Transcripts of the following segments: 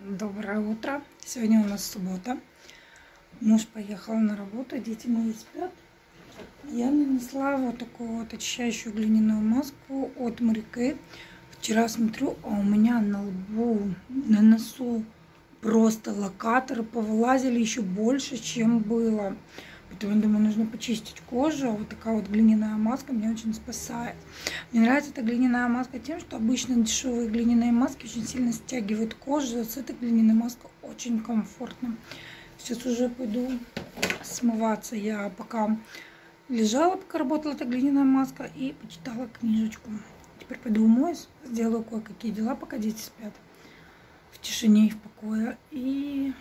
Доброе утро. Сегодня у нас суббота. Муж поехал на работу, дети мои спят. Я нанесла вот такую вот очищающую глиняную маску от Mary Kay. Вчера смотрю, а у меня на лбу, на носу просто локаторы повылазили еще больше, чем было. Поэтому, я думаю, нужно почистить кожу. Вот такая вот глиняная маска меня очень спасает. Мне нравится эта глиняная маска тем, что обычно дешевые глиняные маски очень сильно стягивают кожу. С этой глиняной маской очень комфортно. Сейчас уже пойду смываться. Я пока лежала, пока работала эта глиняная маска, и почитала книжечку. Теперь пойду умоюсь, сделаю кое-какие дела, пока дети спят. В тишине и в покое. И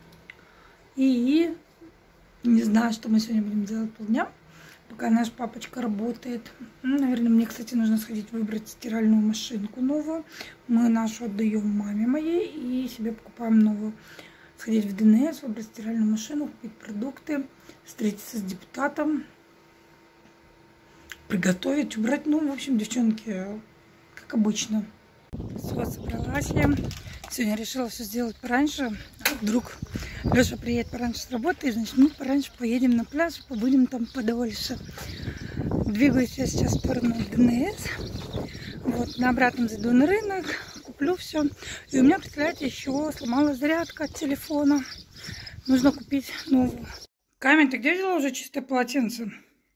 не знаю, что мы сегодня будем делать полдня, пока наш папочка работает. Наверное, мне, кстати, нужно сходить выбрать стиральную машинку новую. Мы нашу отдаем маме моей и себе покупаем новую. Сходить в ДНС, выбрать стиральную машину, купить продукты, встретиться с депутатом, приготовить, убрать. Ну, в общем, девчонки, как обычно. Все, собралась я. Сегодня решила все сделать пораньше. Вдруг Леша приедет пораньше с работы, и, значит, мы пораньше поедем на пляж, побудем там подольше. Двигаюсь я сейчас в сторону ДНС. Вот, на обратном зайду на рынок, куплю все. И у меня, представляете, еще сломалась зарядка от телефона. Нужно купить новую. Камень, ты где взяла уже чистое полотенце?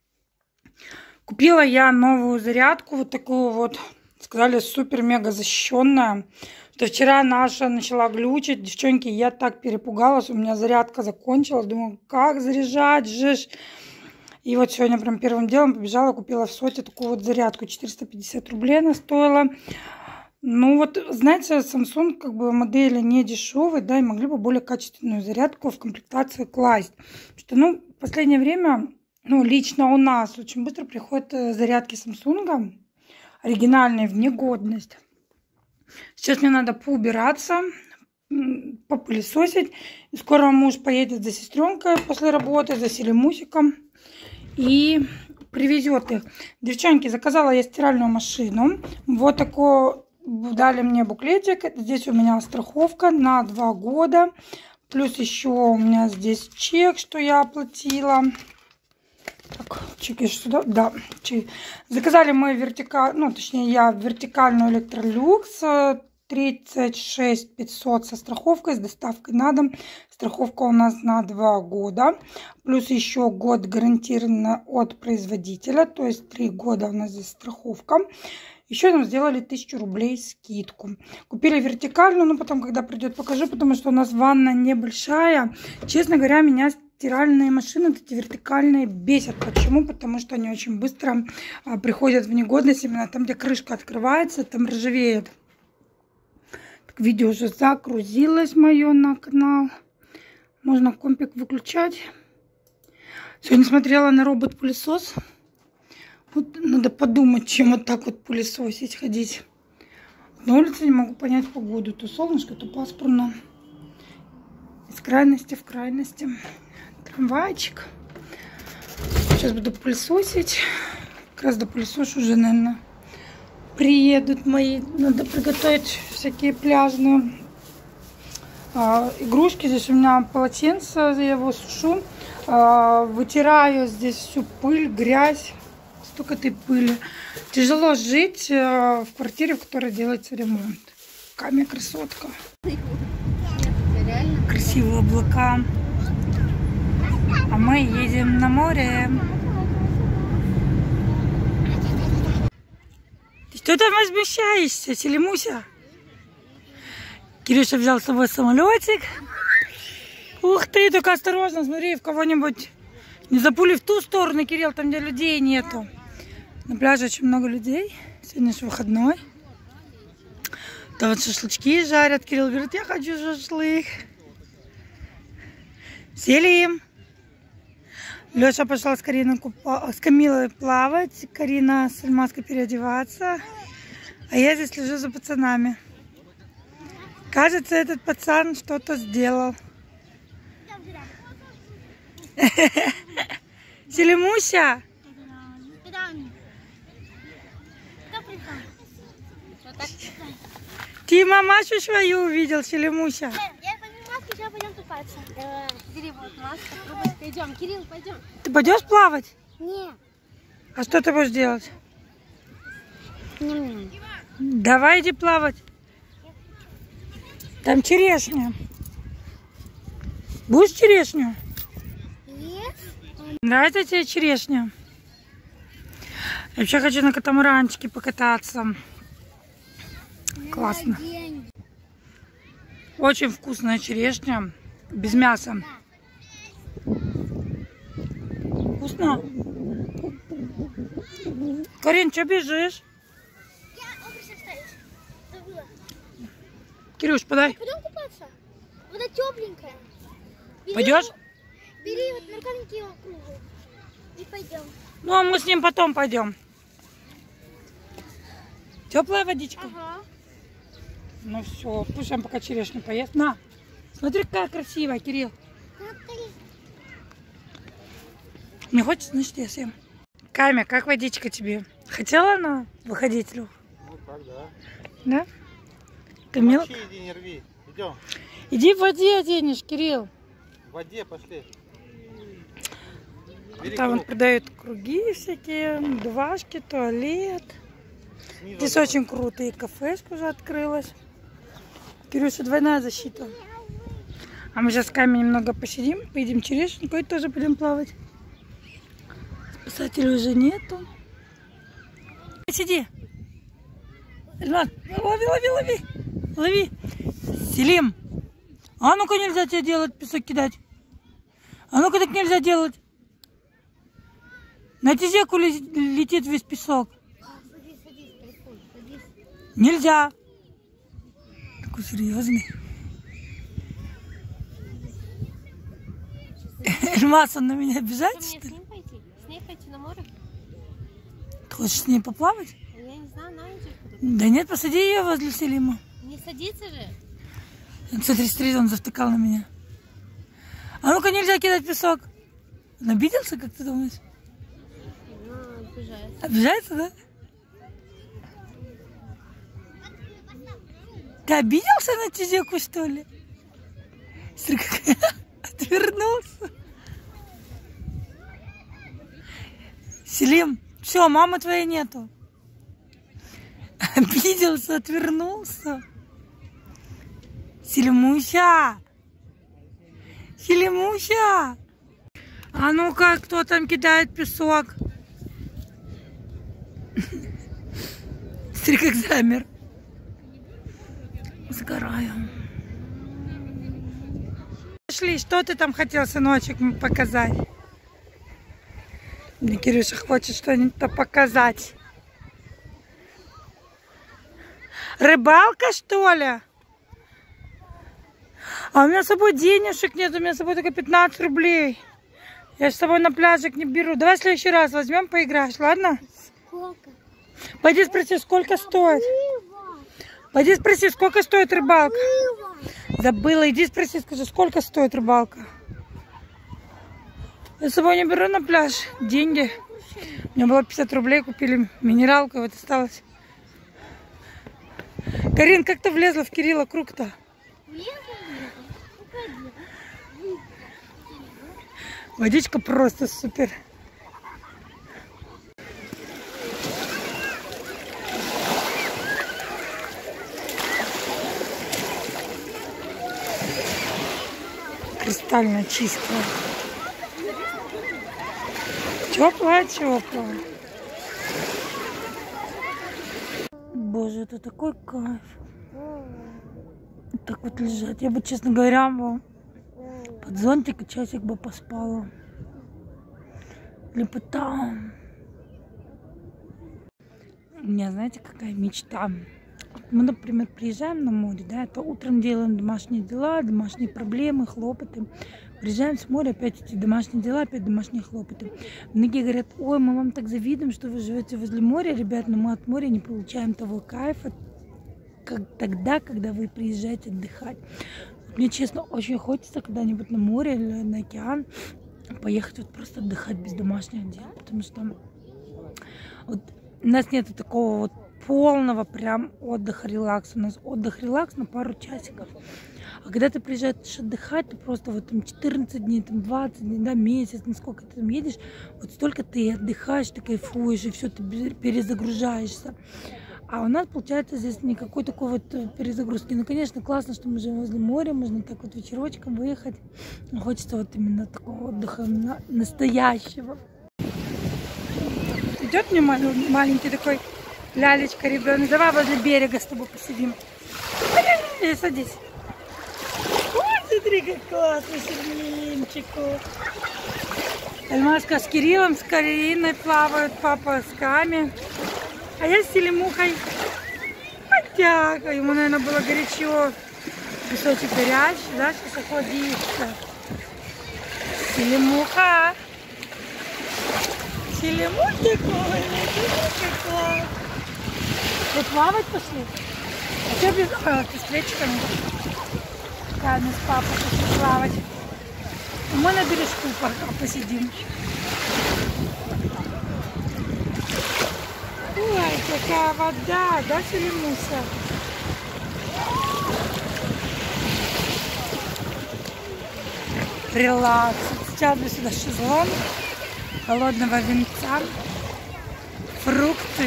Купила я новую зарядку, вот такую вот, сказали, супер-мега защищенная. Что вчера наша начала глючить. Девчонки, я так перепугалась, у меня зарядка закончилась. Думаю, как заряжать же. И вот сегодня прям первым делом побежала, купила в Соте такую вот зарядку. 450 рублей она стоила. Ну вот, знаете, Samsung как бы модели не дешевые, да, и могли бы более качественную зарядку в комплектацию класть. Что, ну, в последнее время, ну, лично у нас очень быстро приходят зарядки Samsung, оригинальные, в негодность. Сейчас мне надо поубираться, попылесосить. И скоро муж поедет за сестренкой после работы, за Селимусиком, и привезет их. Девчонки, заказала я стиральную машину. Вот такой дали мне буклетик. Здесь у меня страховка на 2 года. Плюс еще у меня здесь чек, что я оплатила. Так, чек сюда. Да, чек. Заказали мы ну, точнее, я вертикальную Электролюкс 36 500 со страховкой, с доставкой на дом. Страховка у нас на 2 года. Плюс еще год гарантированно от производителя. То есть 3 года у нас здесь страховка. Еще нам сделали 1000 рублей скидку. Купили вертикальную, но потом, когда придет, покажу, потому что у нас ванна небольшая. Честно говоря, меня стиральные машины, вот эти вертикальные, бесят. Почему? Потому что они очень быстро приходят в негодность. Именно там, где крышка открывается, там ржавеет. Так, видео уже загрузилось мое на канал. Можно компик выключать. Сегодня смотрела на робот-пылесос. Вот надо подумать, чем вот так вот пылесосить, ходить. На улице не могу понять погоду. То солнышко, то пасмурно. Из крайности в крайности. Трамвайчик. Сейчас буду пылесосить. Как раз до пылесоса уже, наверное, приедут мои. Надо приготовить всякие пляжные игрушки. Здесь у меня полотенце, я его сушу. Вытираю здесь всю пыль, грязь. Столько этой пыли. Тяжело жить в квартире, в которой делается ремонт. Камень красотка. Красивые облака. А мы едем на море. Ты что там возмущаешься, Селимуся? Кирюша взял с собой самолетик. Ух ты, только осторожно, смотри, в кого-нибудь не запули в ту сторону, Кирилл, там, где людей нету. На пляже очень много людей. Сегодня же выходной. Там вот шашлычки жарят. Кирилл говорит, я хочу шашлык. Сели им. Леша пошла с Камилой плавать. Карина с Альмаской переодеваться. А я здесь лежу за пацанами. Кажется, этот пацан что-то сделал. Селимуся! Ты мамашу свою увидел, Селимуся? Я возьму маску, сейчас пойдем купаться. Давай. Бери вот маску, трубочка. Идем, Кирилл, пойдем. Ты пойдешь плавать? Нет. А что ты будешь делать? Не. Давай иди плавать. Там черешня. Будешь черешню? Нет. Нравится тебе черешня? Я вообще хочу на катамаранчике покататься. Классно. Очень вкусная черешня. Без мяса. Вкусно? Карин, что бежишь? Я образ оставить. Забыла. Кирюш, подай. Пойдем купаться. Вода тепленькая. Пойдешь? Бери вот наркомки его кругу. И пойдем. Ну, а мы с ним потом пойдем. Теплая водичка? Ага. Ну все, пусть он пока черешню поест. На, смотри, какая красивая, Кирилл. Не хочешь, значит, я съем. Камя, как водичка тебе? Хотела она выходить, Люх? Ну так, да. Да? Ты мел... Иди, не рви. Идем. Иди в воде оденешь, Кирилл. В воде пошли. Бери Там вот круг. продают круги всякие, двашки, туалет. Снизу Здесь давай. очень круто. И кафешка уже открылась. Кирюша, двойная защита. А мы сейчас с Камей немного посидим, поедим черешенку и тоже пойдем плавать. Спасателей уже нету. Сиди. Эльмар, лови. Лови. Селим. А ну-ка нельзя тебе делать, песок кидать. А ну-ка так нельзя делать. На тизеку летит весь песок. Садись. Нельзя. Такой серьезный. Эльмас, он на меня обижается, Что, что мне ли? с ним пойти? С ней пойти на море? Ты хочешь с ней поплавать? Я не знаю, она идет куда-то. Да нет, посади ее возле Селима. Не садится же. Смотри, он завтыкал на меня. А ну-ка, нельзя кидать песок. Он обиделся, как ты думаешь? Ну, обижается. Обижается, да? Ты обиделся на тизеку, что ли? Смотри, как отвернулся. Селим, все, мамы твоей нету. Обиделся, отвернулся. Селимуся! Селимуся! А ну-ка, кто там кидает песок? Смотри, как замер. Сгораю. Пошли, что ты там хотел, сыночек, показать? Мне Кирюша хочет что-нибудь показать. Рыбалка, что ли? А у меня с собой денежек нет, у меня с собой только 15 рублей. Я с собой на пляжик не беру. Давай в следующий раз возьмем, поиграешь, ладно? Сколько? Пойди спроси, сколько стоит. Пойди спроси, сколько стоит рыбалка. Забыла, иди спроси, скажи, сколько стоит рыбалка. Я с собой не беру на пляж деньги. У меня было 50 рублей, купили минералку, вот осталось. Карин, как ты влезла в Кирилла круг-то? Водичка просто супер. Кристально чистая. Теплая. Боже, это такой кайф. Так вот лежать. Я бы, честно говоря, под зонтик и часик бы поспала. Лепота. У меня, знаете, какая мечта? Мы, например, приезжаем на море, да, то утром делаем домашние дела, домашние проблемы, хлопоты. Приезжаем с моря, опять эти домашние дела, опять домашние хлопоты. Многие говорят, ой, мы вам так завидуем, что вы живете возле моря, ребят, но мы от моря не получаем того кайфа, как тогда, когда вы приезжаете отдыхать. Мне, честно, очень хочется когда-нибудь на море или на океан поехать вот просто отдыхать без домашних дел, потому что вот у нас нет такого вот полного прям отдыха, релакса. У нас отдых-релакс на пару часиков. А когда ты приезжаешь отдыхать, ты просто вот там 14 дней, там 20 дней, да, месяц, насколько ты там едешь, вот столько ты отдыхаешь, ты кайфуешь, и все, ты перезагружаешься. А у нас, получается, здесь никакой такой вот перезагрузки. Ну, конечно, классно, что мы живем возле моря, можно так вот вечерочком выехать. Но хочется вот именно такого отдыха настоящего. Идет мне маленький такой лялечка, ребенок. Давай возле берега с тобой посидим. Садись. Ой, смотри, как классно, Сергеенчику. Альмашка с Кириллом, с Кариной плавают, папа с Ками. А я с Селимухой потяка. Ему, наверное, было горячо. Песочек горячий, да, сейчас охладится. Селимуха. Селимухи, как класс. Вы плавать пошли? А что без пестречками? Да, мы с папой пошли плавать. Мы на бережку пока посидим. Ой, какая вода, да, Селимуша? Релакс. Сейчас бы сюда шезлонг, холодного винца, фрукты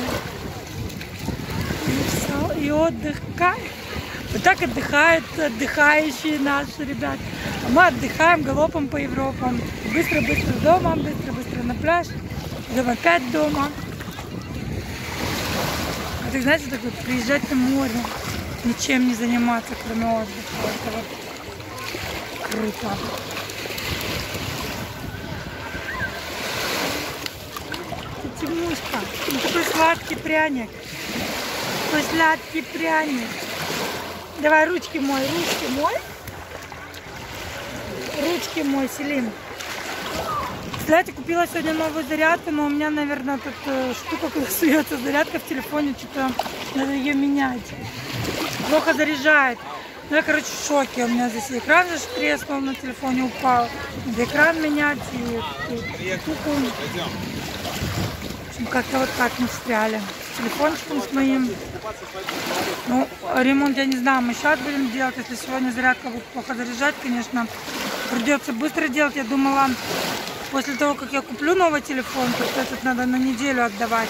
и все, и отдых. Вот так отдыхают отдыхающие наши ребята. А мы отдыхаем галопом по Европам. Быстро-быстро дома, быстро-быстро на пляж, потом опять дома. А ты знаете, так вот приезжать на море, ничем не заниматься, кроме отдыха. Это вот круто. Тимушка, такой сладкий пряник. Такой сладкий пряник. Давай ручки мой, ручки мой. Ручки мой, Селим. Кстати, купила сегодня новую зарядку, но у меня, наверное, тут штука, когда суется зарядка в телефоне, что-то надо ее менять. Плохо заряжает. Ну, я, короче, в шоке. У меня здесь экран же треснул, на телефоне упал. Надо экран менять и штуку. В общем, как-то вот так мы встряли. С телефончиком с моим. Ну, ремонт, я не знаю, мы сейчас будем делать. Если сегодня зарядка будет плохо заряжать, конечно, придется быстро делать. Я думала, после того, как я куплю новый телефон, то этот надо на неделю отдавать.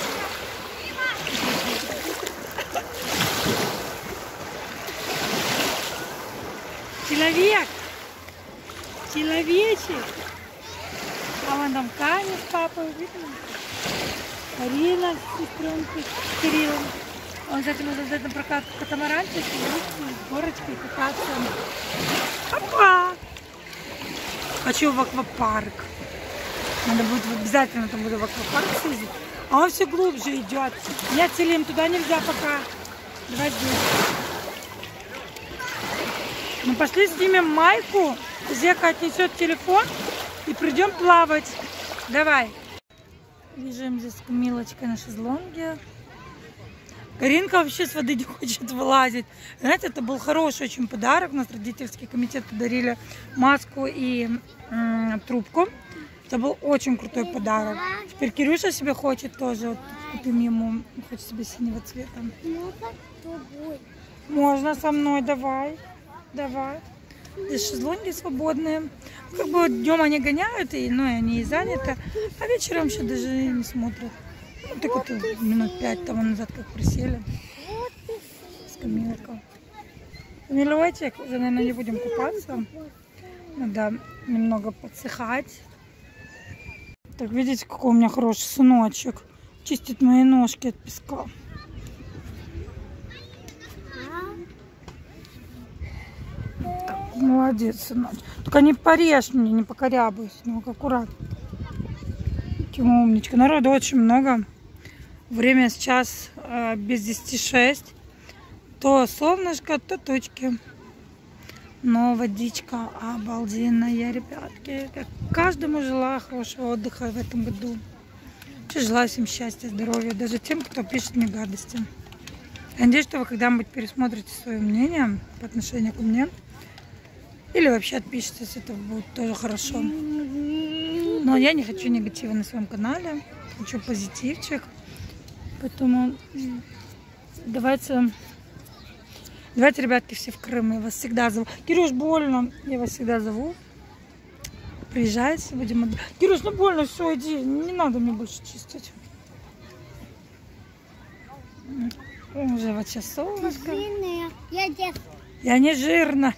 Человек! Человечек! А вон там Каня с папой, видно? Карина с сестренкой, с Кириллом. Он, кстати, можно взять на прокат катамаранчик, с горочкой кататься. Опа! Хочу в аквапарк. Надо будет обязательно там буду в аквапарк съездить. А он все глубже идет. Нет, Селим, туда нельзя пока. Давай здесь. Ну пошли снимем майку. Зека отнесет телефон и придем плавать. Давай. Лежим здесь с Камилочкой на шезлонге. Каринка вообще с воды не хочет вылазить. Знаете, это был хороший очень подарок. У нас родительский комитет подарили маску и трубку. Это был очень крутой подарок. Теперь Кирюша себе хочет тоже. Вот, купим ему. Хочет себе синего цвета. Можно со мной, давай. Давай. Здесь шезлонги свободные. Как бы днем они гоняют, и они и заняты. А вечером еще даже не смотрят. Ну, так вот минут 5 тому назад как присели. С Камилкой. Камилочек, уже, наверное, не будем купаться. Надо немного подсыхать. Так, видите, какой у меня хороший сыночек. Чистит мои ножки от песка. Так, молодец, сыночек. Только не порежь мне, не покорябайся. Ну, аккуратно. Тима умничка. Народу очень много. Время сейчас без 10:06. То солнышко, то тучки. Но водичка обалденная, ребятки. Как каждому желаю хорошего отдыха в этом году. Желаю всем счастья, здоровья. Даже тем, кто пишет мне гадости. Я надеюсь, что вы когда-нибудь пересмотрите свое мнение по отношению ко мне. Или вообще отпишитесь, это будет тоже хорошо. Но я не хочу негатива на своем канале. Хочу позитивчик. Поэтому Давайте, ребятки, все в Крым. Я вас всегда зову. Кирюш, больно. Я вас всегда зову. Приезжайте, будем отдыхать. Кирюш, ну больно, все, иди. Не надо мне больше чистить. Уже вот сейчас солнышко. Я не жирная.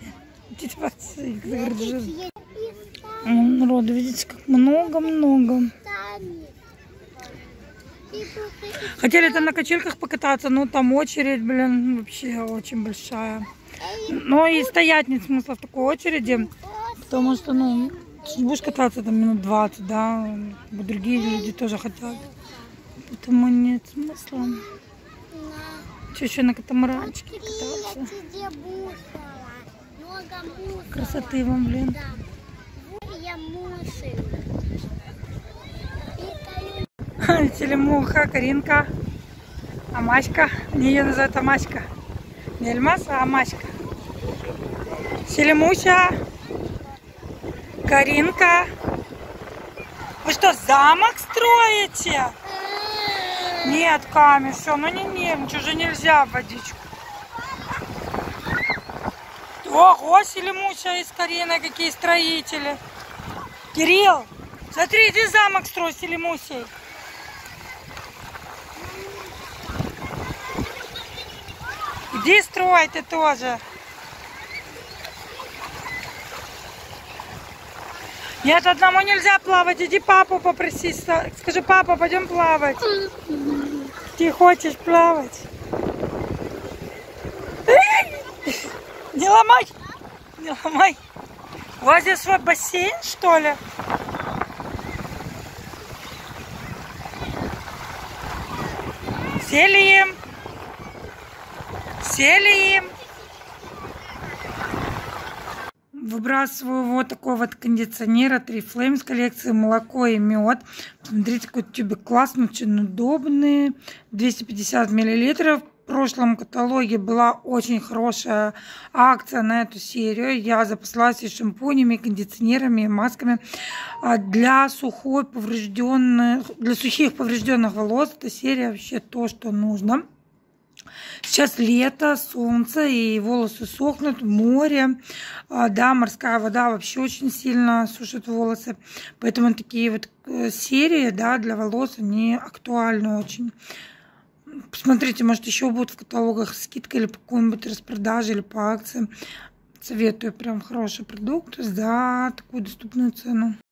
Народу, видите, как много-много. Хотели там на качельках покататься, но там очередь, блин, вообще очень большая. Но и стоять нет смысла в такой очереди, потому что, ну, будешь кататься там минут 20, да, другие люди тоже хотят. Поэтому нет смысла. Что еще на катамаранчике кататься? Красоты вам, блин. Телемуха, Каринка, Амаська. Ее называют Амаська. Не Альмаз, а Амаська. Селемуся, Каринка. Вы что, замок строите? Нет, Ками, все, ну не нервничай, уже нельзя в водичку. Ого, Селемуся и с Кариной, какие строители. Кирилл, смотри, иди замок строй, Селемусей. Иди строй ты тоже. Нет, одному нельзя плавать. Иди папу попроси. Скажи, папа, пойдем плавать. Ты хочешь плавать? Не ломай. Не ломай. У вас здесь свой бассейн, что ли? Сели им. Сели им. Выбрасываю вот такой вот кондиционер от Oriflame с коллекции молоко и мед. Смотрите, какой тюбик классный, очень удобный. 250 мл. В прошлом каталоге была очень хорошая акция на эту серию. Я запаслась и шампунями, и кондиционерами, и масками. Для сухих поврежденных волос эта серия вообще то, что нужно. Сейчас лето, солнце, и волосы сохнут, море. Да, морская вода вообще очень сильно сушит волосы. Поэтому такие вот серии, да, для волос, они актуальны очень. Посмотрите, может, еще будут в каталогах скидка или по какой-нибудь распродаже, или по акции. Советую, прям хороший продукт за такую доступную цену.